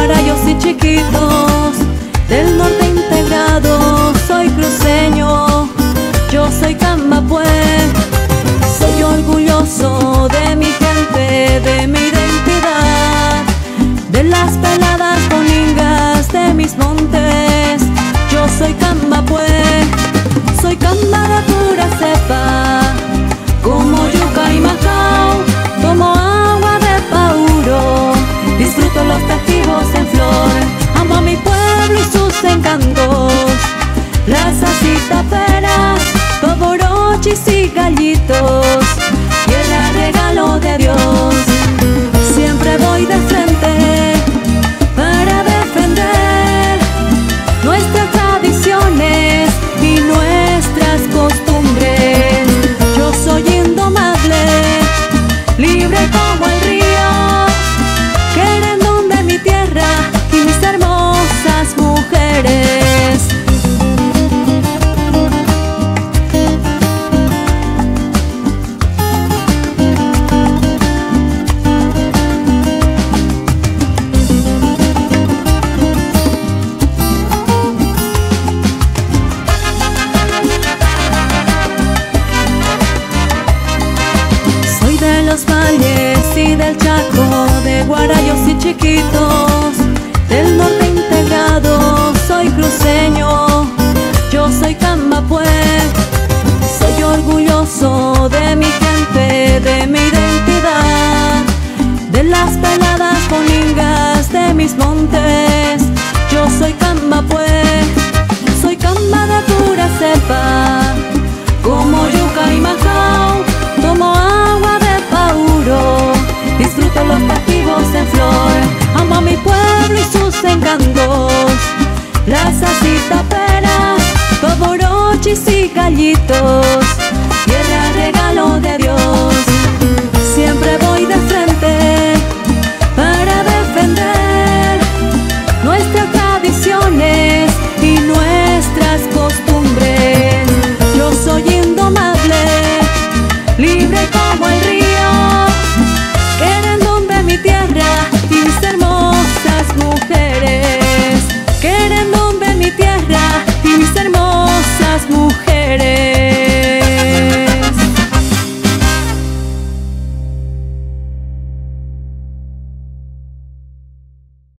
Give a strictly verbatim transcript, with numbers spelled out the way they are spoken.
guarayos y chiquitos, del norte integrado, soy cruceño, yo soy Cambapué. Soy orgulloso de mi gente, de mi identidad, de las peladas boningas de mis montes. Yo soy Cambapué, soy Camba de pura cepa, como yuca y macao, tomo agua de Pauro, disfruto los festivos en flor, amo a mi pueblo y sus encantos, plazas y taperas, toborochis y gallitos, tierra regalo de Dios. Siempre voy de frente para defender nuestras tradiciones y nuestras costumbres. Yo soy indomable, libre como el río, querendón de mi tierra y mis hermosas mujeres. De los valles y del Chaco, de guarayos y chiquitos, del norte integrado, soy cruceño, yo soy Cambapué. Soy orgulloso de mi gente, de mi identidad, de las peladas boningas de mis montes. Yo soy Cambapué, soy Camba de pura cepa, como yuca y macao, tomo agua de Pauro, disfruto los festivos en flor, amo a mi pueblo y sus encantos, plazas y taperas, toborochis y gallitos, tierra regalo de Dios. Siempre voy de frente para defender nuestras tradiciones y nuestras costumbres. Yo soy indomable, libre como el río, querendón de mi tierra y mis hermosas mujeres, querendón de mi tierra y mis hermosas mujeres.